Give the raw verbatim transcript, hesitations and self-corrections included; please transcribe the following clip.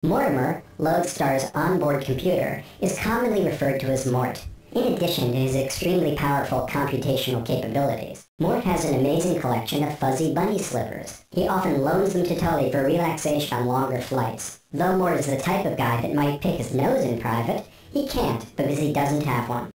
Mortimer, Loadstar's onboard computer, is commonly referred to as Mort. In addition to his extremely powerful computational capabilities, Mort has an amazing collection of fuzzy bunny slippers. He often loans them to Tully for relaxation on longer flights. Though Mort is the type of guy that might pick his nose in private, he can't because he doesn't have one.